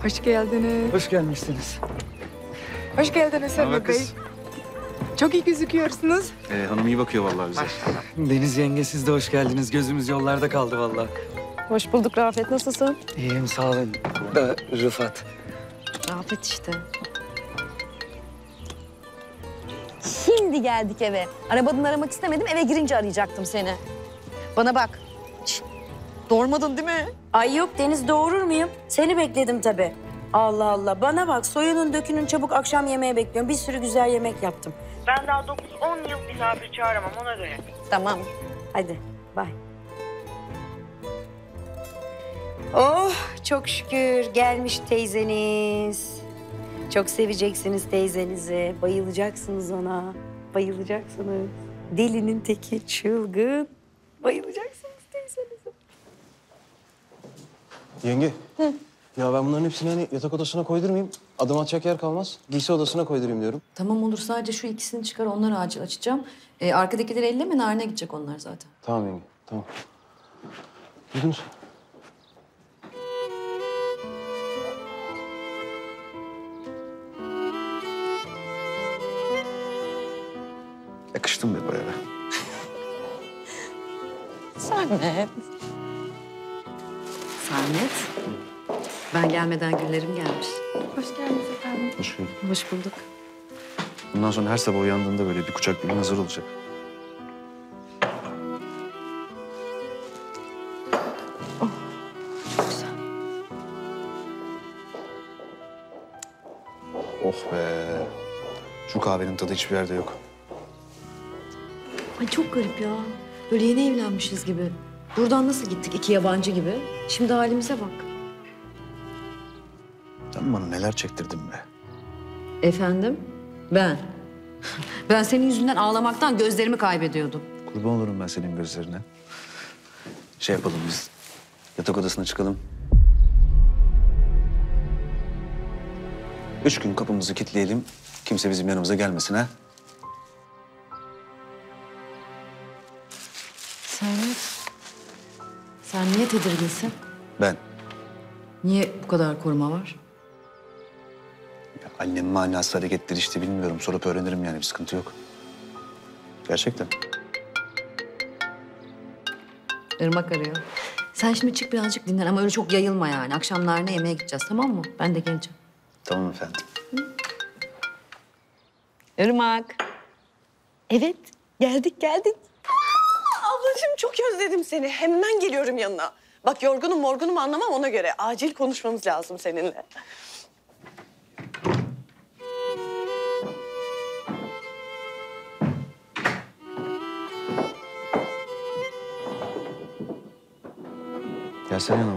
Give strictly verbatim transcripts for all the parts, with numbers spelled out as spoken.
Hoş geldiniz. Hoş gelmişsiniz. Hoş geldiniz Servet Bey. Çok iyi gözüküyorsunuz. Ee, hanım iyi bakıyor vallahi bize. Deniz yenge siz de hoş geldiniz. Gözümüz yollarda kaldı vallahi. Hoş bulduk Rafet. Nasılsın? İyiyim sağ olun. Da Rıfat. Rafet işte. Şimdi geldik eve. Arabadan aramak istemedim. Eve girince arayacaktım seni. Bana bak. Şişt, doğurmadın değil mi? Ay yok Deniz, doğurur muyum? Seni bekledim tabii. Allah Allah. Bana bak, soyunun dökünün çabuk akşam yemeğe bekliyorum. Bir sürü güzel yemek yaptım. Ben daha dokuz on yıl misafir çağıramam, ona göre. Tamam. Hadi bay. Oh çok şükür gelmiş teyzeniz. Çok seveceksiniz teyzenizi. Bayılacaksınız ona. Bayılacaksınız. Delinin teki çılgın. Bayılacaksınız teyzenize. Yenge. Hı. Ya ben bunların hepsini hani yatak odasına koydurmayayım. Adım atacak yer kalmaz. Giysi odasına koydurayım diyorum. Tamam olur, sadece şu ikisini çıkar, onları acil açacağım. Ee, arkadakileri elleme, narine gidecek onlar zaten. Tamam yenge, tamam. Duydunuz. Yakıştım be bu eve. Sermet. Sermet. Ben gelmeden güllerim gelmiş. Hoş geldiniz efendim. Hoş geldin. Hoş bulduk. Bundan sonra her sabah uyandığında böyle bir kucak gülün hazır olacak. Oh be. Şu kahvenin tadı hiçbir yerde yok. Ay çok garip ya. Böyle yeni evlenmişiz gibi. Buradan nasıl gittik iki yabancı gibi. Şimdi halimize bak. Sen bana neler çektirdin be. Efendim? Ben. Ben senin yüzünden ağlamaktan gözlerimi kaybediyordum. Kurban olurum ben senin gözlerine. Şey yapalım biz. Yatak odasına çıkalım. Üç gün kapımızı kilitleyelim. Kimse bizim yanımıza gelmesin ha. Sermet. Sen niye tedirginsin? Ben. Niye bu kadar koruma var? Ya annemin manası hareketleri işte bilmiyorum. Sorup öğrenirim yani, bir sıkıntı yok. Gerçekten. Irmak arıyor. Sen şimdi çık birazcık dinlen ama öyle çok yayılma yani. Akşam narine yemeğe gideceğiz, tamam mı? Ben de geleceğim. Tamam efendim. Irmak. Evet, geldik geldik. Ablacığım çok özledim seni. Hemen geliyorum yanına. Bak yorgunum morgunum anlamam, ona göre. Acil konuşmamız lazım seninle. Gelsene yanıma.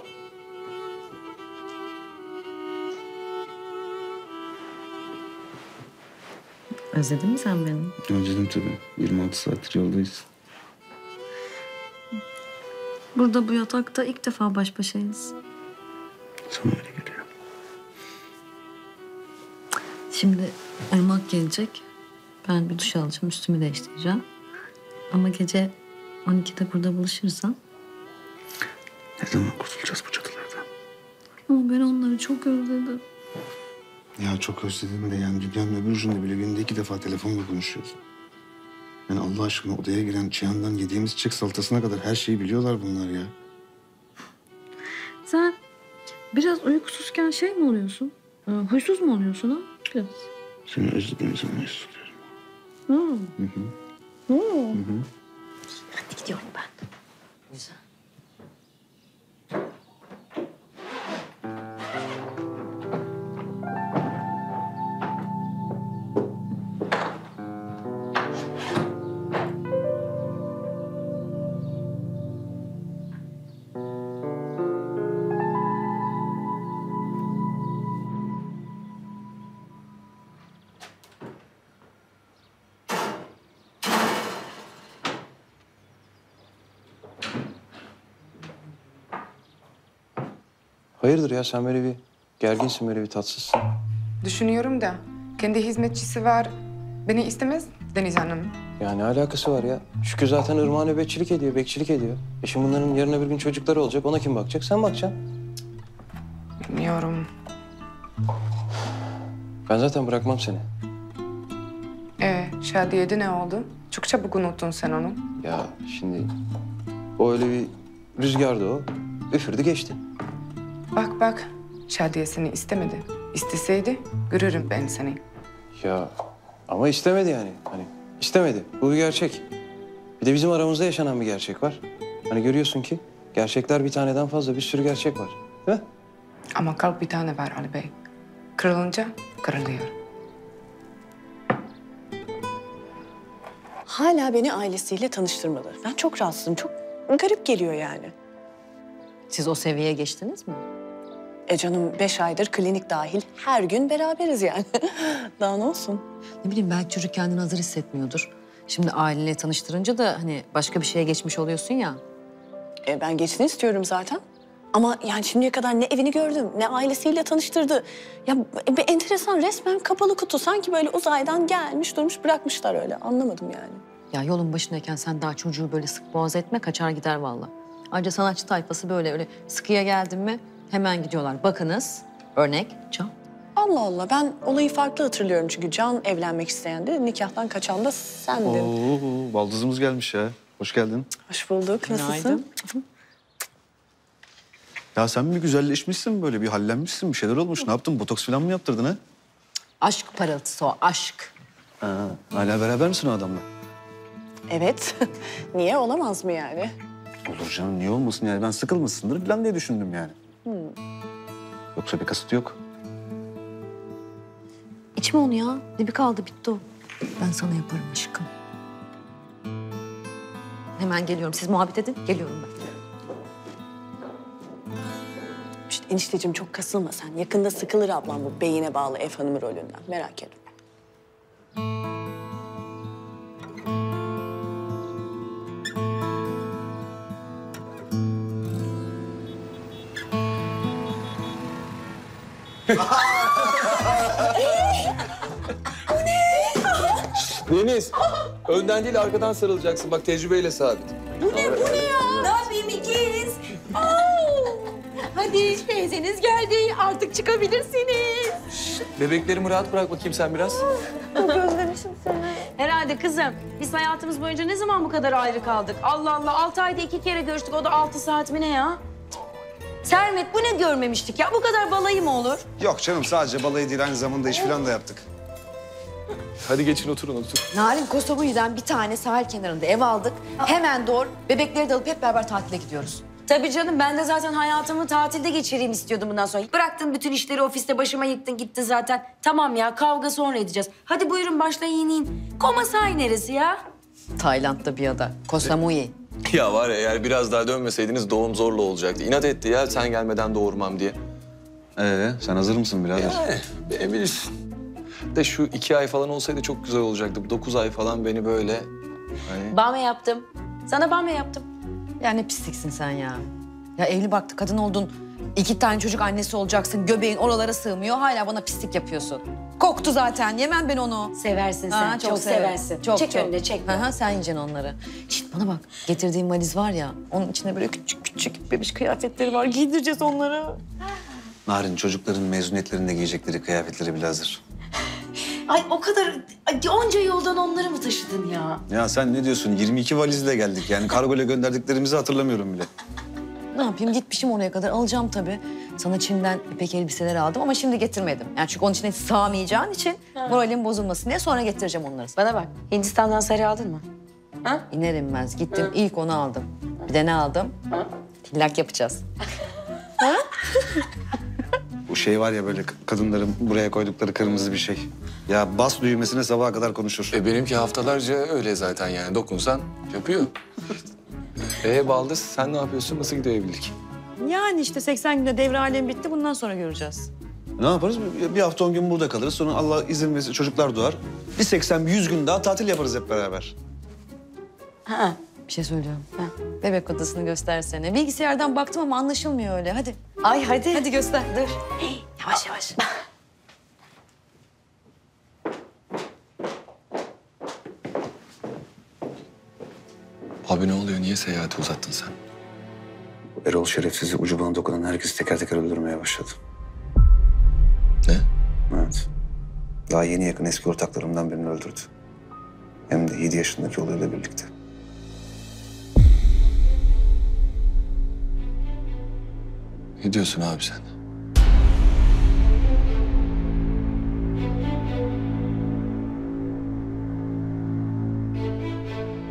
Özledin mi sen beni? Özledim tabii. yirmi altı saattir yoldayız. Burada bu yatakta ilk defa baş başayız. Sana öyle geliyor. Şimdi Irmak gelecek. Ben bir duş alacağım, üstümü değiştireceğim. Ama gece on ikide burada buluşursan... Ne zaman kurtulacağız bu çatılardan? Ama ben onları çok özledim. Ya çok özledim de yani dünyanın öbür ucunda bile günde iki defa telefonla konuşuyoruz. Yani Allah aşkına odaya giren Cihan'dan yediğimiz çiğ salatasına kadar her şeyi biliyorlar bunlar ya. Sen biraz uykusuzken şey mi oluyorsun? Ee, Huysuz mu oluyorsun ha? Biraz. Seni özlediğim zaman hissediyorum. Hı. Hı hı. Hı. Hı hı. Hadi gidiyorum ben. Güzel. Hayırdır ya, sen böyle bir gerginsin, böyle bir tatsızsın. Düşünüyorum da kendi hizmetçisi var. Beni istemez Deniz Hanım. Ya ne alakası var ya? Şükrü zaten Irmak'a nöbetçilik ediyor, bekçilik ediyor. E şimdi bunların yarın öbür gün çocukları olacak. Ona kim bakacak? Sen bakacaksın. Bilmiyorum. Ben zaten bırakmam seni. Ee, Şadiye'de ne oldu? Çok çabuk unuttun sen onu. Ya şimdi o öyle bir rüzgardı o. Üfürdü geçti. Bak bak, Şadiye seni istemedi. İsteseydi görürüm ben seni. Ya ama istemedi yani. Hani istemedi. Bu bir gerçek. Bir de bizim aramızda yaşanan bir gerçek var. Hani görüyorsun ki gerçekler bir taneden fazla, bir sürü gerçek var. Değil mi? Ama kalp bir tane var Ali Bey. Kırılınca kırılıyor. Hala beni ailesiyle tanıştırmadı. Ben çok rahatsızım. Çok garip geliyor yani. Siz o seviyeye geçtiniz mi? E canım beş aydır klinik dahil her gün beraberiz yani. Daha ne olsun? Ne bileyim belki çocuk kendini hazır hissetmiyordur. Şimdi aileyle tanıştırınca da hani başka bir şeye geçmiş oluyorsun ya. E ben geçsin istiyorum zaten. Ama yani şimdiye kadar ne evini gördüm, ne ailesiyle tanıştırdı. Ya bir enteresan, resmen kapalı kutu. Sanki böyle uzaydan gelmiş, durmuş, bırakmışlar öyle. Anlamadım yani. Ya yolun başındayken sen daha çocuğu böyle sık boğaz etme, kaçar gider vallahi. Ayrıca sanatçı tayfası böyle öyle sıkıya geldin mi hemen gidiyorlar. Bakınız, örnek Can. Allah Allah, ben olayı farklı hatırlıyorum çünkü Can evlenmek isteyendi, nikahtan kaçan da sendin. Oo, baldızımız gelmiş ya. Hoş geldin. Hoş bulduk, nasılsın? Günaydın. Ya sen bir güzelleşmişsin böyle, bir hallenmişsin, bir şeyler olmuş. Ne yaptın? Botoks falan mı yaptırdın ha? Aşk parıltısı o, aşk. Ha, hala beraber misin o adamla? Evet, niye olamaz mı yani? Olur canım, niye olmasın yani? Ben sıkılmışsındır falan diye düşündüm yani. Yoksa bir kasıt yok. İçme onu ya. Dibi kaldı, bitti o. Ben sana yaparım aşkım. Hemen geliyorum. Siz muhabbet edin, geliyorum ben. İşte enişteciğim çok kasılma sen. Yakında sıkılır ablam bu beyine bağlı ev hanımı rolünden. Merak etme. Deniz, önden değil arkadan sarılacaksın. Bak tecrübeyle sabit. Ne yapayım ikiz? Hadi teyzeniz geldi. Artık çıkabilirsiniz. Bebeklerimi rahat bırak bakayım sen biraz. Herhalde kızım. Biz hayatımız boyunca ne zaman bu kadar ayrı kaldık? Allah Allah, altı ayda iki kere görüştük. O da altı saat mi ne ya? Sermet, bu ne görmemiştik ya? Bu kadar balayı mı olur? Yok canım, sadece balayı değil, aynı zamanda iş falan da yaptık. Hadi geçin oturun otur. Narin Kosovo'dan bir tane sahil kenarında ev aldık. Hemen doğru bebekleri de alıp hep beraber tatile gidiyoruz. Tabii canım, ben de zaten hayatımı tatilde geçireyim istiyordum bundan sonra. Bıraktın bütün işleri, ofiste başıma yıktın gittin zaten. Tamam ya, kavga sonra edeceğiz. Hadi buyurun başlayın yiyin. Koma sahil neresi ya? Tayland'da bir ada. Koh Samui. Ya var ya, eğer biraz daha dönmeseydiniz doğum zorla olacaktı. İnat etti ya sen gelmeden doğurmam diye. Ee, sen hazır mısın birader? Yani beni bilirsin. De şu iki ay falan olsaydı çok güzel olacaktı. Bu dokuz ay falan beni böyle... Hani... Bame yaptım. Sana bame yaptım. Ya ne pisliksin sen ya. Ya evli baktı kadın oldun. İki tane çocuk annesi olacaksın. Göbeğin oralara sığmıyor. Hala bana pislik yapıyorsun. Koktu zaten. Yemem ben onu. Seversin sen. Ha, çok severim. seversin. Çok, çek çok. önüne çek. Hı hı, sen yiyeceksin onları. Şişt bana bak. Getirdiğim valiz var ya. Onun içinde böyle küçük küçük bebiş kıyafetleri var. Giydireceğiz onları. Narin, çocukların mezuniyetlerinde giyecekleri kıyafetleri bile hazır. Ay o kadar, ay, onca yoldan onları mı taşıdın ya? Ya sen ne diyorsun? yirmi iki valizle geldik yani. Kargoyla gönderdiklerimizi hatırlamıyorum bile. Ne yapayım? Gitmişim oraya kadar. Alacağım tabii. Sana Çin'den ipek elbiseler aldım ama şimdi getirmedim. Yani çünkü onun içine sığamayacağın için moralim bozulmasın diye sonra getireceğim onları. Bana bak, Hindistan'dan sarı aldın mı? Ha? İner inmez gittim ilk onu aldım. Bir de ne aldım? Tillak yapacağız. Bu şey var ya, böyle kadınların buraya koydukları kırmızı bir şey. Ya bas düğmesine sabaha kadar konuşur. E benimki haftalarca öyle zaten yani. Dokunsan yapıyor. Ee Baldız sen ne yapıyorsun? Nasıl gidiyor evlilik? Yani işte seksen günde devre alem bitti. Bundan sonra göreceğiz. Ne yaparız? Bir- Bir hafta on gün burada kalırız. Sonra Allah izin verirse çocuklar doğar. Bir seksen, bir yüz gün daha tatil yaparız hep beraber. Ha. Bir şey söylüyorum. Bebek odasını göstersene. Bilgisayardan baktım ama anlaşılmıyor öyle. Hadi. Ay hadi. Hadi göster. Dur. Yavaş yavaş. Abi ne oluyor? Niye seyahati uzattın sen? Bu Erol şerefsizi ucu bana dokunan herkesi teker teker öldürmeye başladı. Daha yeni yakın eski ortaklarımdan birini öldürdü. Hem de yedi yaşındaki oğluyla birlikte. Ne diyorsun abi sen?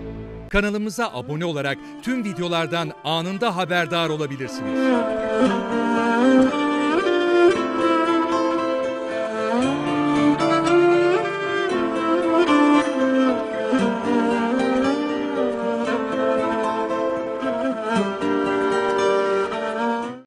Kanalımıza abone olarak tüm videolardan anında haberdar olabilirsiniz.